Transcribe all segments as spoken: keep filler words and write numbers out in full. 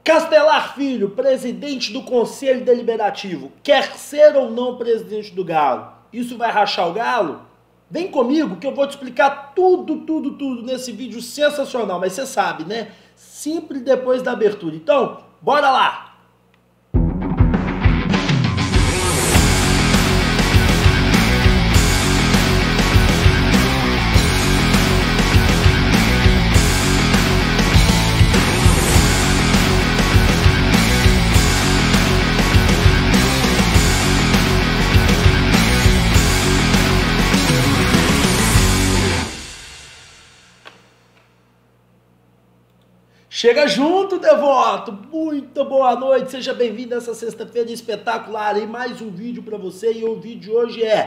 Castelar Filho, presidente do Conselho Deliberativo, quer ser ou não presidente do Galo? Isso vai rachar o Galo? Vem comigo que eu vou te explicar tudo, tudo, tudo nesse vídeo sensacional, mas você sabe, né? Sempre depois da abertura. Então, bora lá! Chega junto, devoto! Muito boa noite, seja bem-vindo a essa sexta-feira espetacular e mais um vídeo para você. E o vídeo de hoje é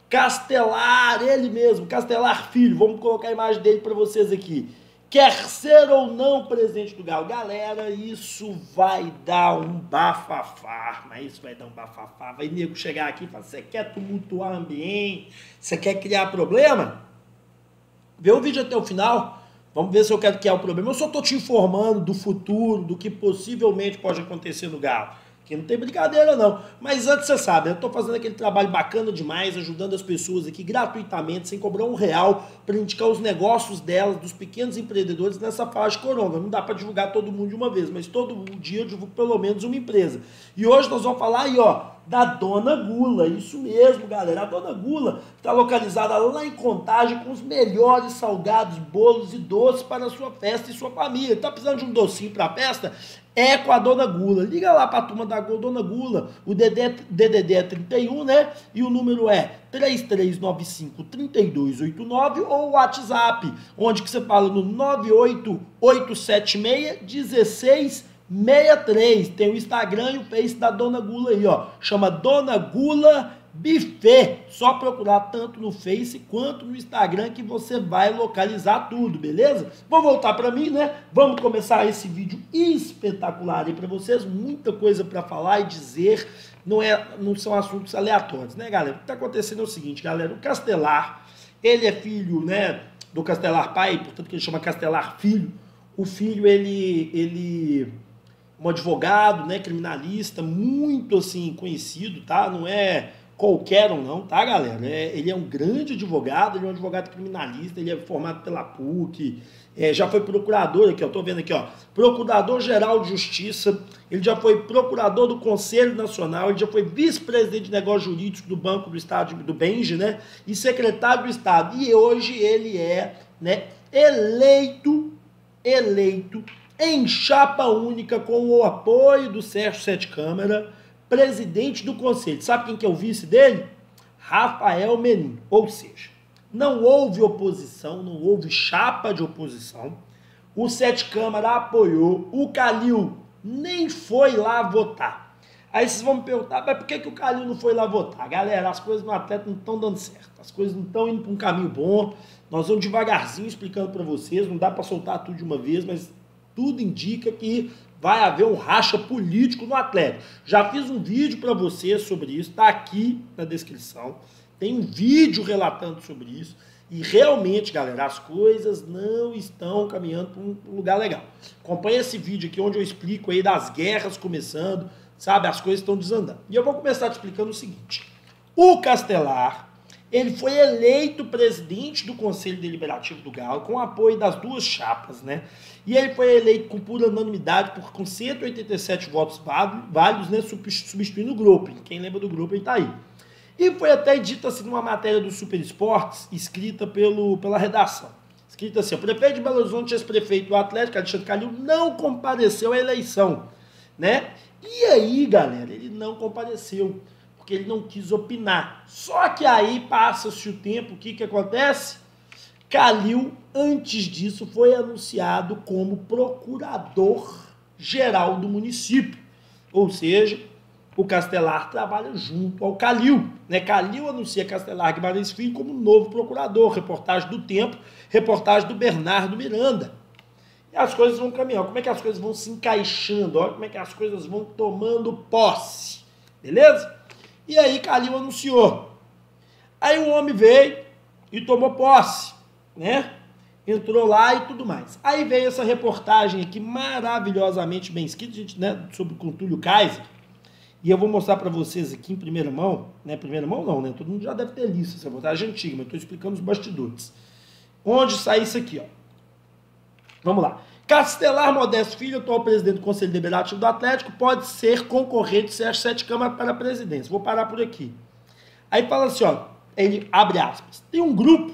Castelar, ele mesmo, Castelar Filho. Vamos colocar a imagem dele para vocês aqui. Quer ser ou não presidente do Galo? Galera, isso vai dar um bafafá, mas isso vai dar um bafafá. Vai nego chegar aqui e falar, você quer tumultuar o ambiente? Você quer criar problema? Vê o vídeo até o final. Vamos ver se eu quero criar o problema. Eu só estou te informando do futuro, do que possivelmente pode acontecer no Galo. Que não tem brincadeira não. Mas antes você sabe, eu estou fazendo aquele trabalho bacana demais, ajudando as pessoas aqui gratuitamente, sem cobrar um real, para indicar os negócios delas, dos pequenos empreendedores nessa fase de corona. Não dá para divulgar todo mundo de uma vez, mas todo dia eu divulgo pelo menos uma empresa. E hoje nós vamos falar aí, ó, da Dona Gula, isso mesmo, galera. A Dona Gula está localizada lá em Contagem com os melhores salgados, bolos e doces para a sua festa e sua família. Tá precisando de um docinho para a festa? É com a Dona Gula. Liga lá para a turma da Dona Gula. O D D D é trinta e um, né? E o número é três três nove cinco, três dois oito nove ou o WhatsApp, onde que você fala no nove oito oito sete seis um seis seis três. Tem o Instagram e o Face da Dona Gula aí, ó. Chama Dona Gula Buffet. Só procurar tanto no Face quanto no Instagram que você vai localizar tudo, beleza? Vou voltar para mim, né? Vamos começar esse vídeo espetacular aí para vocês. Muita coisa para falar e dizer. Não, é, não são assuntos aleatórios, né, galera? O que tá acontecendo é o seguinte, galera. O Castelar, ele é filho, né, do Castelar pai, portanto que ele chama Castelar Filho. O filho, ele... ele um advogado, né, criminalista, muito, assim, conhecido, tá? Não é qualquer um não, tá, galera? É, ele é um grande advogado, ele é um advogado criminalista, ele é formado pela P U C, é, já foi procurador aqui, ó, tô vendo aqui, ó, procurador-geral de justiça, ele já foi procurador do Conselho Nacional, ele já foi vice-presidente de negócios jurídicos do Banco do Estado, do B E N G, né, e secretário do Estado, e hoje ele é, né, eleito, eleito, em chapa única, com o apoio do Sérgio Sete Câmara, presidente do Conselho. Sabe quem que é o vice dele? Rafael Menin. Ou seja, não houve oposição, não houve chapa de oposição. O Sete Câmara apoiou, o Calil nem foi lá votar. Aí vocês vão me perguntar, mas por que, que o Calil não foi lá votar? Galera, as coisas no Atlético não estão dando certo, as coisas não estão indo para um caminho bom. Nós vamos devagarzinho explicando para vocês, não dá para soltar tudo de uma vez, mas tudo indica que vai haver um racha político no Atlético. Já fiz um vídeo para vocês sobre isso, está aqui na descrição. Tem um vídeo relatando sobre isso. E realmente, galera, as coisas não estão caminhando para um lugar legal. Acompanhe esse vídeo aqui onde eu explico aí das guerras começando, sabe? As coisas estão desandando. E eu vou começar te explicando o seguinte. O Castelar, ele foi eleito presidente do Conselho Deliberativo do Galo com o apoio das duas chapas, né? E ele foi eleito com pura unanimidade, por, com cento e oitenta e sete votos válidos, né? Substituindo o Grupo. Quem lembra do Grupo, ele tá aí. E foi até dito assim numa matéria do Super Esportes, escrita pelo, pela redação. Escrita assim, o prefeito de Belo Horizonte, ex-prefeito do Atlético, Alexandre Calil, não compareceu à eleição, né? E aí, galera, ele não compareceu, porque ele não quis opinar. Só que aí passa-se o tempo, o que que acontece? Calil, antes disso, foi anunciado como procurador-geral do município. Ou seja, o Castelar trabalha junto ao Calil, né? Calil anuncia Castelar Guimarães Filho como novo procurador. Reportagem do Tempo, reportagem do Bernardo Miranda. E as coisas vão caminhando. Como é que as coisas vão se encaixando? Olha como é que as coisas vão tomando posse. Beleza? E aí Calil anunciou. Aí o homem veio e tomou posse, né? entrou lá e tudo mais. Aí veio essa reportagem aqui maravilhosamente bem escrita, gente, né, sobre o Contúlio Kaiser. E eu vou mostrar para vocês aqui em primeira mão, né? Primeira mão não, né? Todo mundo já deve ter lido essa reportagem antiga, mas estou explicando os bastidores. Onde sai isso aqui, ó. Vamos lá. Castelar Modesto Filho, atual presidente do Conselho Deliberativo do Atlético, pode ser concorrente de Sérgio Sete Câmara para a presidência. Vou parar por aqui. Aí fala assim, ó, ele abre aspas. Tem um grupo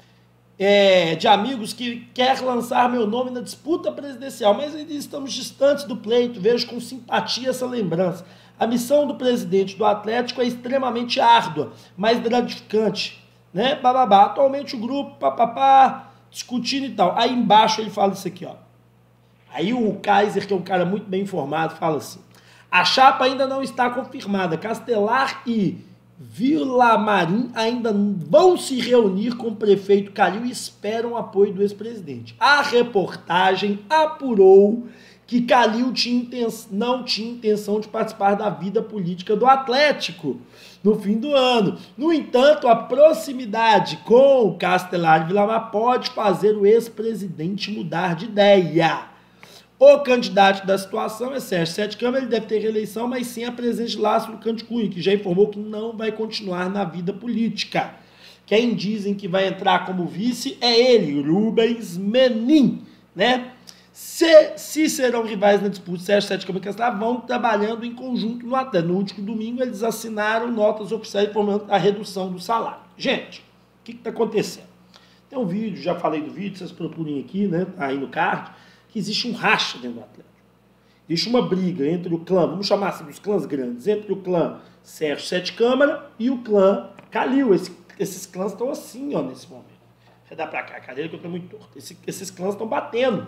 é, de amigos que quer lançar meu nome na disputa presidencial, mas ainda estamos distantes do pleito, vejo com simpatia essa lembrança. A missão do presidente do Atlético é extremamente árdua, mas gratificante, né? Bababá. Atualmente o grupo, papapá, discutindo e tal. Aí embaixo ele fala isso aqui, ó. Aí o Kaiser, que é um cara muito bem informado, fala assim: a chapa ainda não está confirmada. Castelar e Vilamarim ainda vão se reunir com o prefeito Calil e esperam o apoio do ex-presidente. A reportagem apurou que Calil tinha intenção, não tinha intenção de participar da vida política do Atlético no fim do ano. No entanto, a proximidade com o Castelar e Villamar pode fazer o ex-presidente mudar de ideia. O candidato da situação é Sérgio Sete Câmara, ele deve ter reeleição, mas sem a presença de Lácio Canto Cunha, que já informou que não vai continuar na vida política. Quem dizem que vai entrar como vice é ele, Rubens Menin, né? Se, se serão rivais na disputa, Sérgio Sete Câmara e Castelar vão trabalhando em conjunto no Atlético. No último domingo, eles assinaram notas oficiais informando a redução do salário. Gente, o que está acontecendo? Tem um vídeo, já falei do vídeo, vocês procurem aqui, né? Aí no card, que existe um racha dentro do Atlético. Existe uma briga entre o clã, vamos chamar assim dos clãs grandes, entre o clã Sérgio Sete Câmara e o clã Calil. Esse, esses clãs estão assim, ó, nesse momento. Vai dar pra cá a cadeira que eu tô muito torto. Esse, esses clãs estão batendo.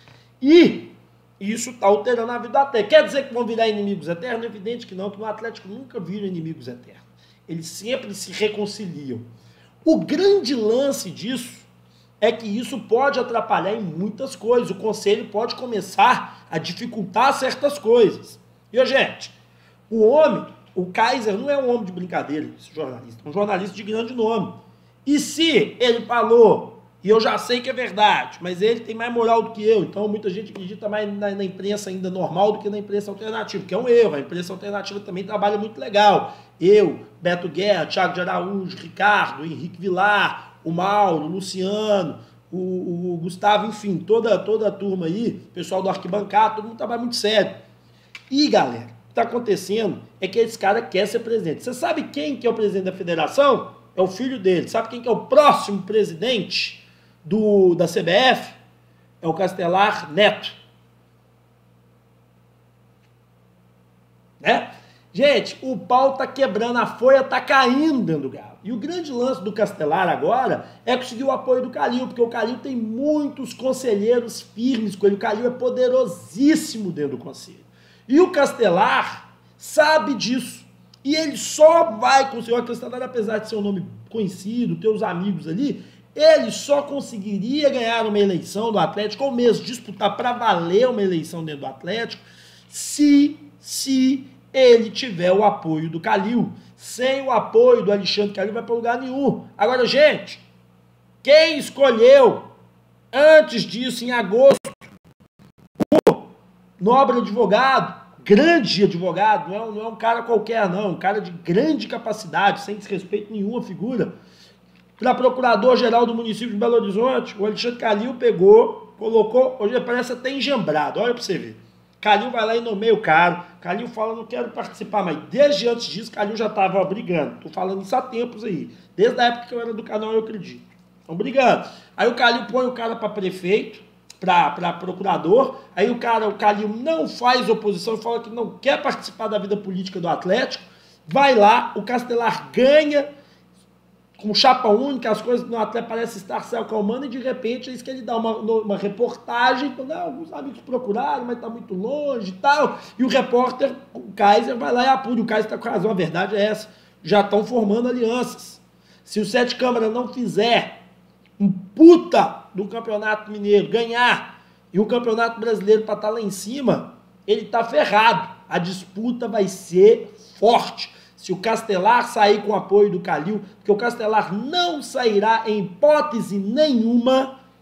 E isso está alterando a vida do Atlético. Quer dizer que vão virar inimigos eternos? É evidente que não, que no Atlético nunca viram inimigos eternos. Eles sempre se reconciliam. O grande lance disso é que isso pode atrapalhar em muitas coisas. O conselho pode começar a dificultar certas coisas. E, gente, o homem, o Kaiser não é um homem de brincadeira, esse jornalista, é um jornalista de grande nome. E se ele falou... E eu já sei que é verdade, mas ele tem mais moral do que eu, então muita gente acredita mais na, na imprensa ainda normal do que na imprensa alternativa, que é um erro. A imprensa alternativa também trabalha muito legal. Eu, Beto Guerra, Thiago de Araújo, Ricardo, Henrique Vilar, o Mauro, o Luciano, o, o Gustavo, enfim, toda, toda a turma aí, pessoal do Arquibancada, todo mundo trabalha muito sério. E, galera, o que está acontecendo é que esse cara quer ser presidente. Você sabe quem que é o presidente da federação? É o filho dele. Sabe quem que é o próximo presidente Do, da C B F? É o Castelar Neto. Né? Gente, o pau tá quebrando, a folha tá caindo dentro do galo. E o grande lance do Castelar agora é conseguir o apoio do Calil, porque o Calil tem muitos conselheiros firmes com ele. O Calil é poderosíssimo dentro do conselho. E o Castelar sabe disso. E ele só vai conseguir. O Castelar, apesar de ser um nome conhecido, ter os amigos ali, ele só conseguiria ganhar uma eleição do Atlético, ou mesmo disputar para valer uma eleição dentro do Atlético, se, se ele tiver o apoio do Calil. Sem o apoio do Alexandre Calil, vai para lugar nenhum. Agora, gente, quem escolheu, antes disso, em agosto, o nobre advogado, grande advogado, não é, não é um cara qualquer, não, é um cara de grande capacidade, sem desrespeito nenhuma figura, para procurador-geral do município de Belo Horizonte, o Alexandre Calil pegou, colocou, hoje parece até engembrado, olha para você ver. Calil vai lá e nomeia o cara, Calil fala, não quero participar, mas desde antes disso, Calil já estava brigando, tô falando isso há tempos aí, desde a época que eu era do canal, eu acredito. Estão brigando. Aí o Calil põe o cara para prefeito, para procurador, aí o cara, o Calil não faz oposição, fala que não quer participar da vida política do Atlético, vai lá, o Castelar ganha, com chapa única, as coisas no Atlético parecem estar se acalmando e de repente é isso que ele dá uma, uma reportagem, não, alguns amigos procuraram, mas está muito longe e tal, e o repórter, o Kaiser, vai lá e apura, o Kaiser está com razão, a verdade é essa, já estão formando alianças. Se o Sete Câmara não fizer um puta do Campeonato Mineiro ganhar e o Campeonato Brasileiro para estar lá em cima, ele está ferrado, a disputa vai ser forte. Se o Castelar sair com o apoio do Calil, porque o Castelar não sairá em hipótese nenhuma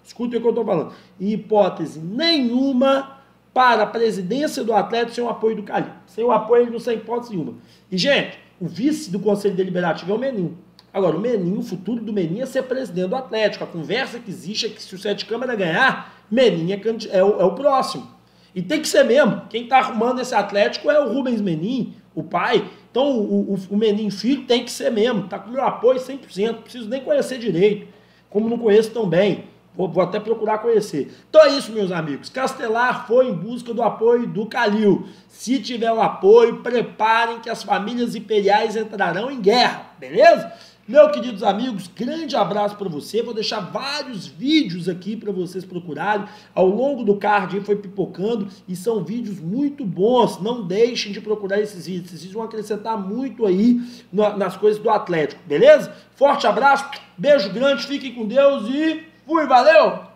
escutem o que eu estou falando, em hipótese nenhuma para a presidência do Atlético sem o apoio do Calil. Sem o apoio ele não sai hipótese nenhuma. E, gente, o vice do Conselho Deliberativo é o Menin. Agora, o Menin, o futuro do Menin é ser presidente do Atlético. A conversa que existe é que se o Sete Câmara ganhar, Menin é, é, o, é o próximo. E tem que ser mesmo. Quem está arrumando esse Atlético é o Rubens Menin, o pai. Então, o, o, o Menin filho tem que ser mesmo. Está com o meu apoio cem por cento. Não preciso nem conhecer direito, como não conheço tão bem. Vou, vou até procurar conhecer. Então é isso, meus amigos. Castelar foi em busca do apoio do Calil. Se tiver o apoio, preparem que as famílias imperiais entrarão em guerra, beleza? Meus queridos amigos, grande abraço para você. Vou deixar vários vídeos aqui para vocês procurarem. Ao longo do card foi pipocando e são vídeos muito bons. Não deixem de procurar esses vídeos. Esses vídeos vão acrescentar muito aí nas coisas do Atlético, beleza? Forte abraço, beijo grande, fiquem com Deus e fui, valeu!